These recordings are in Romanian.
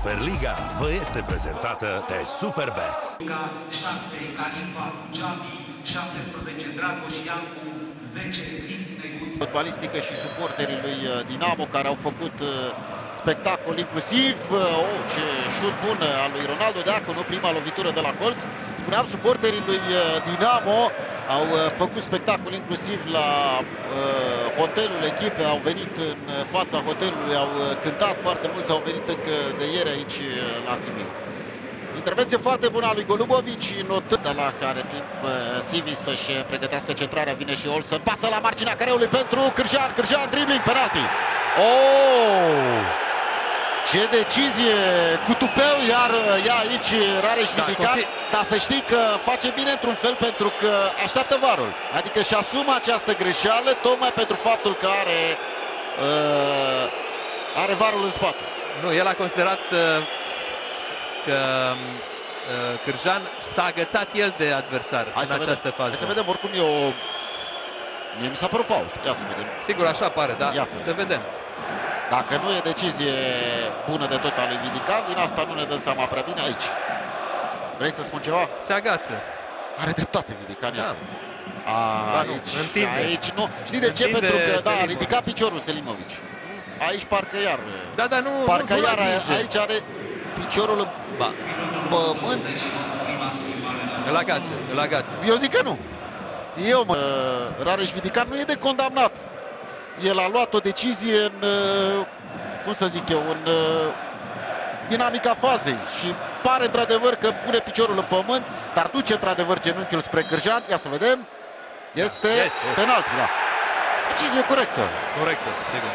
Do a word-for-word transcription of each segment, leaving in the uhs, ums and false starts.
Superliga vă este prezentată de Superbet. șase Califa Jabi, șaptesprezece Dragoș Iancu, zece Cristi Neguț. Fotbalistică și suporterii lui Dinamo care au făcut spectacol inclusiv. Oh, ce șut bun al lui Ronaldo Deaconu, prima lovitură de la colț. Spuneam, suporterii lui Dinamo au făcut spectacol inclusiv la uh, hotelul echipei, au venit în fața hotelului, au cântat foarte mulți, au venit încă de ieri aici la Sibiu. Intervenție foarte bună a lui Golubovici, notând de la care timp uh, Sivi să-și pregătească centrarea, vine și Olsen, pasă la marginea careului pentru Cârjan, Cârjan, dribbling, penalti. Oh! Ce decizie cu tupeu, iar ea aici Rareș Vidican, da, dar să știi că face bine într-un fel pentru că așteaptă varul. Adică și asumă această greșeală tocmai pentru faptul că are, uh, are varul în spate. Nu, el a considerat uh, că uh, Cârjan s-a agățat el de adversar Hai în această vedem. fază. Hai să vedem, oricum e o... Mie mi s-a părut fault. Ia să vedem. Sigur, așa pare, da. Ia să, să vedem. Dacă nu e decizie bună de tot a lui Vidican, din asta nu ne dăm seama prea bine aici. Vrei să spun ceva? Se agață. Are dreptate Vidican, da. A, ba, aici, nu, întinde. aici nu. Știi de ce? Întinde Pentru că da, a Selimovic. ridicat piciorul Selimovic. Aici parcă iar. Da, dar nu, parcă nu, iar nu aici are piciorul în ba. pământ. Îl agață, îl agață. Eu zic că nu. Eu, mă, Rareș Vidican nu e de condamnat. El a luat o decizie în, cum să zic eu, în dinamica fazei și pare într-adevăr că pune piciorul în pământ, dar duce într-adevăr genunchiul spre Cârjan. Ia să vedem. Este, este, este. penalti, da. Decizie corectă. Corectă, sigur.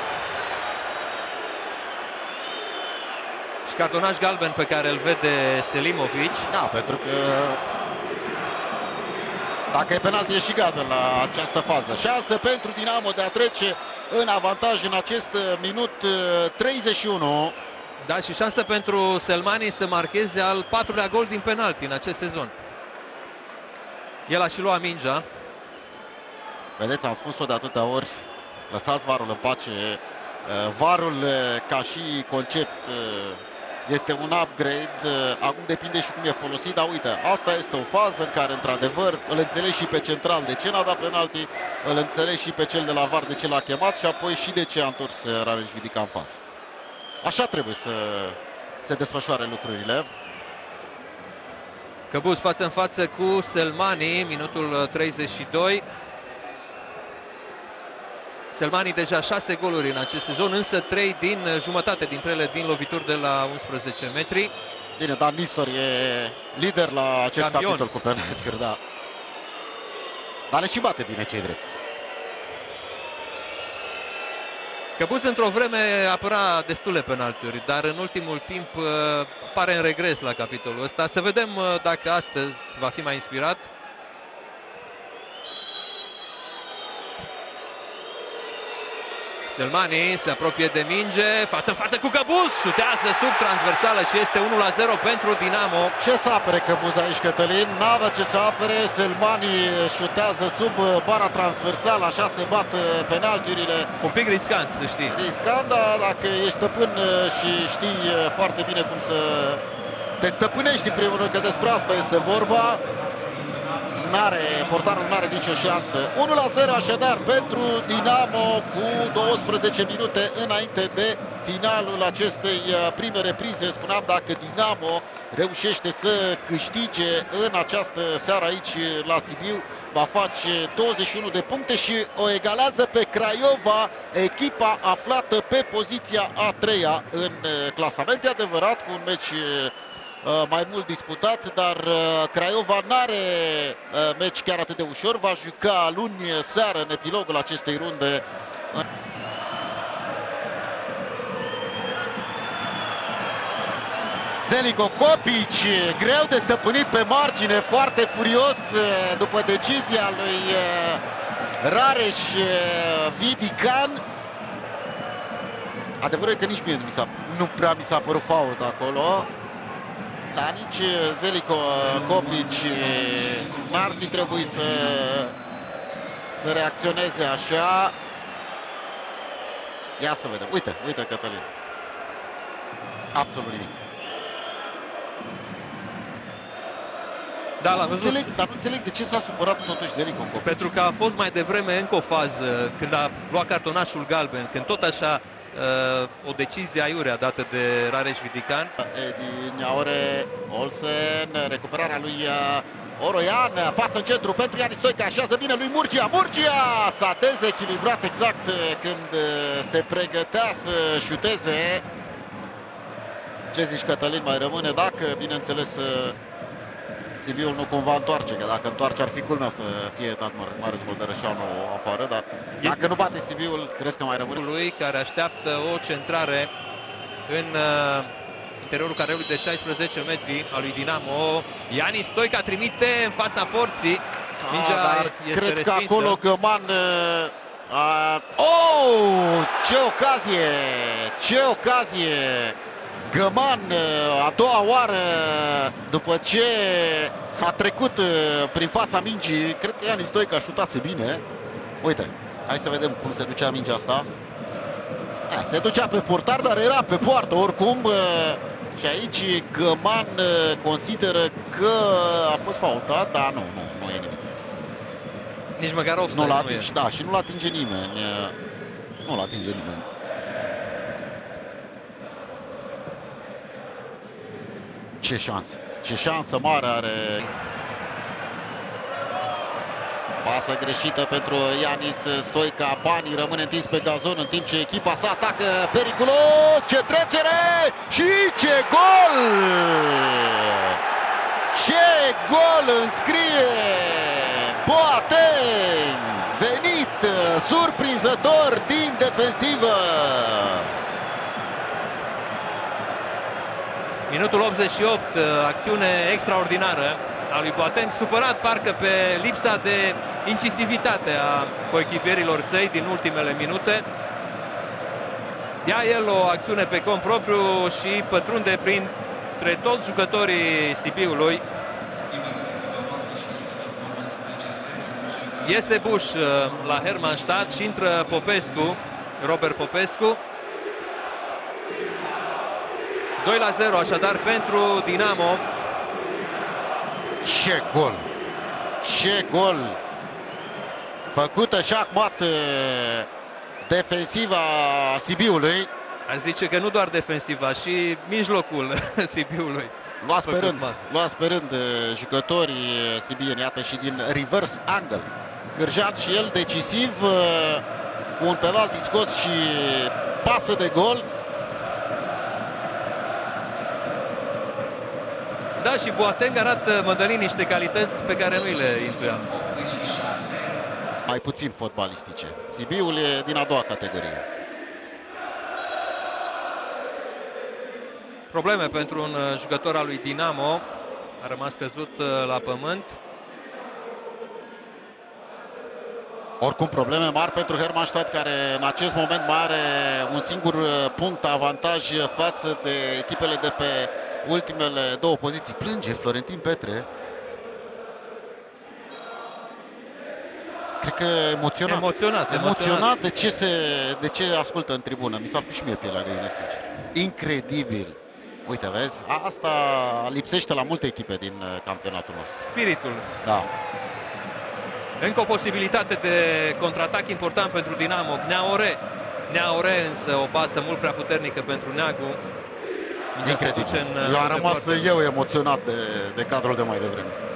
Și cartonaj galben pe care îl vede Selimovic. Da, pentru că dacă e penalti, e și galben la această fază. Șansă pentru Dinamo de a trece în avantaj în acest minut treizeci și unu. Da, și șansă pentru Selmani să marcheze al patrulea gol din penalti în acest sezon. El a și luat mingea. Vedeți, am spus-o de atâtea ori, lăsați varul în pace. Varul ca și concept este un upgrade, acum depinde și cum e folosit, dar uite, asta este o fază în care, într-adevăr, îl înțelegi și pe central de ce n-a dat penalti, îl înțelegi și pe cel de la V A R de ce l-a chemat și apoi și de ce a întors Rareș Vidican în fază. Așa trebuie să se desfășoare lucrurile. Căbuz față în față cu Selmani, minutul treizeci și doi. Selmani deja șase goluri în acest sezon, însă trei din jumătate dintre ele din lovituri de la unsprezece metri. Bine, Dan Nistor e lider la acest Campion. capitol cu penaltiuri, da. Dar le și bate bine, cei drept. Căbuz într-o vreme apăra destule penaltiuri, dar în ultimul timp pare în regres la capitolul ăsta. Să vedem dacă astăzi va fi mai inspirat. Selmani se apropie de minge, față în față cu Căbuz, șutează sub transversală și este unu la zero pentru Dinamo. Ce să apere Căbuz aici, Cătălin? N-avea ce să apere, Selmani șutează sub bara transversală, așa se bat penaltiurile. Un pic riscant, să știi. Riscant, dar dacă ești stăpân și știi foarte bine cum să te stăpânești în primul rând, că despre asta este vorba, N-are, portarul nu are nicio șansă. unu la zero așadar pentru Dinamo cu douăsprezece minute înainte de finalul acestei prime reprize. Spuneam, dacă Dinamo reușește să câștige în această seară aici la Sibiu, va face douăzeci și unu de puncte și o egalează pe Craiova, echipa aflată pe poziția a treia în clasament. E adevărat, cu un meci mai mult disputat, dar Craiova n-are meci chiar atât de ușor. Va juca luni seară în epilogul acestei runde. Zeliko Kopic, greu de stăpânit pe margine, foarte furios după decizia lui Rareș Vidican. Adevărul e că nici mie nu, mi s-a, nu prea mi s-a părut fault acolo. Dar nici Zeliko Kopic n-ar fi trebuit să, să reacționeze așa. Ia să vedem. Uite, uite Cătălin. Absolut nimic. Da, l-am văzut. Înțeleg, dar nu înțeleg de ce s-a supărat totuși Zelinko în copii. Pentru că a fost mai devreme încă o fază când a luat cartonașul galben, când tot așa o decizie aiurea dată de Rareș Vidican. Edi Niaore, Olsen, recuperarea lui Oroian, pasă în centru pentru Iani Stoica, așează bine lui Murgia, Murgia s-a dezechilibrat exact când se pregătea să șuteze. Ce zici, Cătălin, mai rămâne dacă, bineînțeles, Sibiul nu cumva întoarce, că dacă întoarce ar fi culmea să fie dat Marius Boldărășanu afară, dar este... dacă nu bate Sibiul, crezi că mai rămâne? Lui care așteaptă o centrare în uh, interiorul careului de șaisprezece metri al lui Dinamo. Iani Stoica trimite în fața porții. Mingea A, dar este cred respinsă. că acolo Găman... Uh, oh! Ce ocazie! Ce ocazie! Găman, a doua oară după ce a trecut prin fața mingii, cred că Iani Stoica șutase bine. Uite, hai să vedem cum se ducea mingea asta. Da, se ducea pe portar, dar era pe poartă oricum. Și aici Găman consideră că a fost faultat, dar nu, nu, nu e nimic. Nici măcar offside nu, nu e. Da, și nu l-atinge nimeni. Nu l-atinge nimeni. Ce șansă, ce șansă mare are. Pasă greșită pentru Ianis Stoica. Banii rămâne întins pe gazon în timp ce echipa sa atacă periculos. Ce trecere și ce gol! Ce gol înscrie Boateng! Venit surprinzător din defensivă. Minutul optzeci și opt, acțiune extraordinară a lui Boateng, supărat parcă pe lipsa de incisivitate a coechipierilor săi din ultimele minute. Ia el o acțiune pe cont propriu și pătrunde printre toți jucătorii Sibiului. Iese Buș la Hermannstadt și intră Popescu, Robert Popescu. doi la zero așadar pentru Dinamo. Ce gol! Ce gol! Făcută șahmat defensiva Sibiului. Aș zice că nu doar defensiva, și mijlocul Sibiului. Luați pe rând, luați pe rând jucătorii sibieni, iată, și din reverse angle. Cârjan și el decisiv, cu un penalti scos și pasă de gol. Da, și Boateng arată, Mădălin, niște calități pe care nu le intuiam. Mai puțin fotbalistice. Sibiul e din a doua categorie. Probleme pentru un jucător al lui Dinamo. A rămas căzut la pământ. Oricum probleme mari pentru Hermannstadt, care în acest moment mai are un singur punct avantaj față de echipele de pe ultimele două poziții. Plânge Florentin Petre. Cred că emoționat. Emoționat, emoționat, emoționat. de ce, se, de ce ascultă în tribună. Mi s-a făcut și mie pielea găinii, sincer. Incredibil. Uite, vezi? Asta lipsește la multe echipe din campionatul nostru. Spiritul. Da. Încă o posibilitate de contraatac important pentru Dinamo. Gneaore. Gneaore însă o pasă mult prea puternică pentru Neagu. Incredibil. Eu am rămas eu emoționat de, de cadrul de mai devreme.